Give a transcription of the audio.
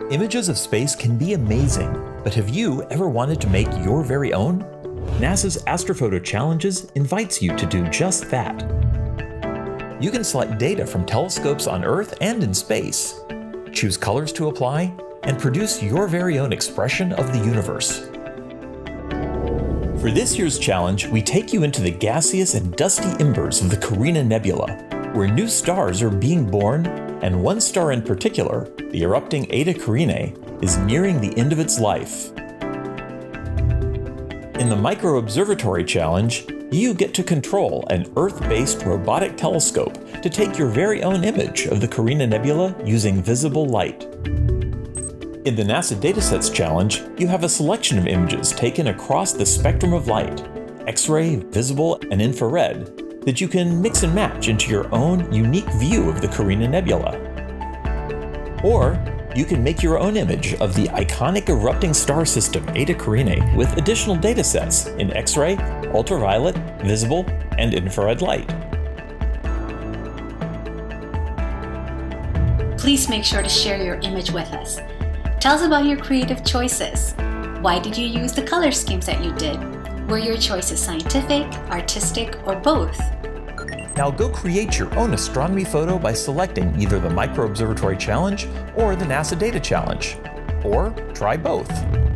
Images of space can be amazing, but have you ever wanted to make your very own? NASA's Astrophoto Challenges invites you to do just that. You can select data from telescopes on Earth and in space, choose colors to apply, and produce your very own expression of the universe. For this year's challenge, we take you into the gaseous and dusty embers of the Karina Nebula, where new stars are being born, and one star in particular, the erupting Eta Carinae, is nearing the end of its life. In the Micro Observatory Challenge, you get to control an Earth-based robotic telescope to take your very own image of the Karina Nebula using visible light. In the NASA Datasets Challenge, you have a selection of images taken across the spectrum of light, X-ray, visible, and infrared, that you can mix and match into your own unique view of the Karina Nebula. Or you can make your own image of the iconic erupting star system Eta Carinae with additional datasets in X-ray, ultraviolet, visible, and infrared light. Please make sure to share your image with us. Tell us about your creative choices. Why did you use the color schemes that you did? Were your choices scientific, artistic, or both? Now go create your own astronomy photo by selecting either the Micro Observatory Challenge or the NASA Data Challenge. Or try both.